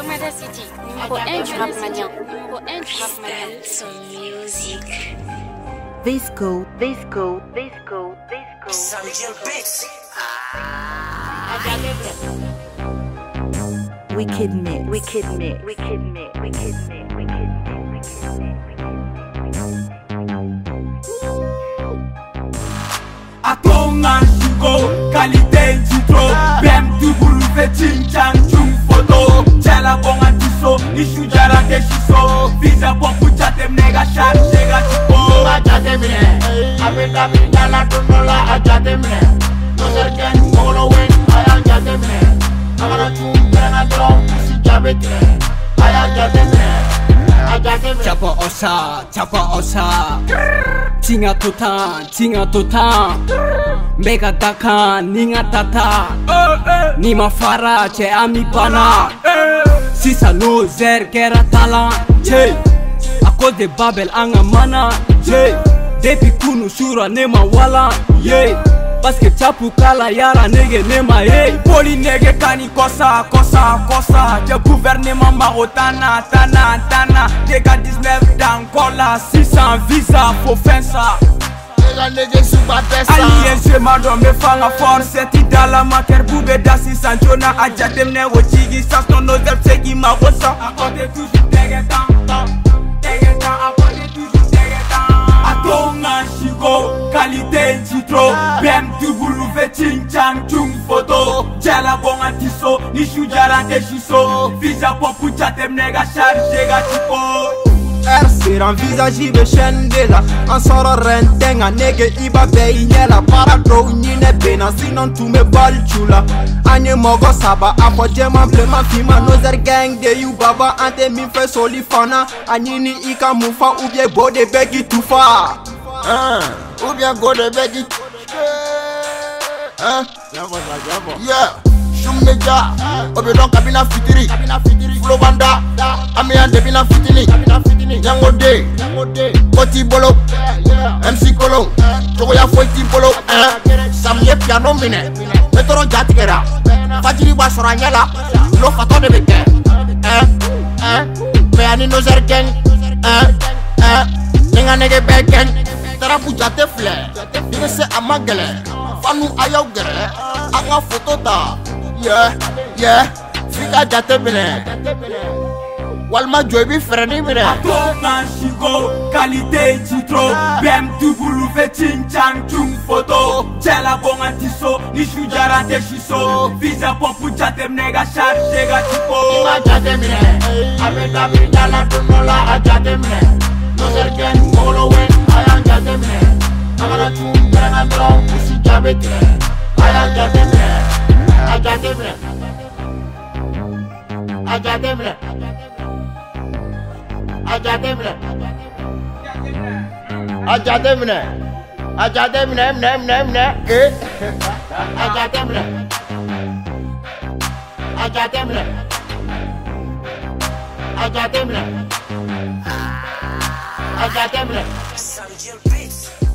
Armada City, numéro 1 du rap malien. Numéro 1 du rap malien. Son music. Visco. Wicked mix. Atonga Shugo, qualité d'hydro, BMW, Chinchang, Chung Photo, Tchala Bonga Tiso, Nishu Jara Keshiso, Visa Pompu Chatem Nega Shan, Shega Chipo, Ajatemine, Abita Bidala Tunola, Ajatemine, Noserken, Molo Win, Ayajatemine, Amana Chum, Benadron, Sijabetine, Ayajatemine, Ajatemine. Chapa osa, Tinga Tutan, Mega Daka, Ninga Tata, Nima Fara, Che Ami Pana, Sisa no Zer Kera Talent, Che, à cause de Babel Angamana, Che, Depi Kunu Shura Nema Wala, yeah. Parce que Chapu Kala Yara Nege Nema, hey. Poli Nege Kani Kosa, de gouvernement Marotana, Tana, Dega 19 d'Angola, 600 visa, faut faire ça. Aliye madon me fanga force tidala maker bube dasi sanjona ajatem ne wochigi sasto no zep segi magosa akote toujours tegetan akote toujours tegetan atonga shigo qualité citro BMW Chinchang Chung Photo Tchala Bonga Tiso Nishu Jara Keshiso Visa Pompu Chatem Nega Charge Ga Chipo Ser en visage ibe shendela en soro rentenga nege iba beinyela para draw nyine bena sinon tu me bal chula anye mogo saba apo jema blema fima nozer gang de you baba ante mi fe solifana anyini ika mufa ou bien bode begi tufa ou bien gode begi yeah shummeja obedon kabina fitiri flow banda amiande bina fitini Nyangode, Koti Bolo, MC Kolo, Toya Foti Bolo, Samye Piano Mine, Metoro Jatikera, Fajiri Basoranyala, no Fato de Beke, Meani no Zerken, Ninga Nege Beken, Tarapu Jate Fle, Dinese Amagele, Fanu Ayogere, Anga Fotota, yeah, Fika Jate Mine. Walma Joby Freddy Mine Atonga Shigo, qualité citro BMW Chinchang Chung Photo Tchala Bonga Tiso, Nishu Jara Keshiso Visa Pompu Chatem Nega Charge Ga Chipo Ajatemine, Abita Bidala Tunola Ajatemine Noserken Molo Win, Ayajatemine Amana Chum, Benadron, Sijabetine Ajatemine Some Jill Beats.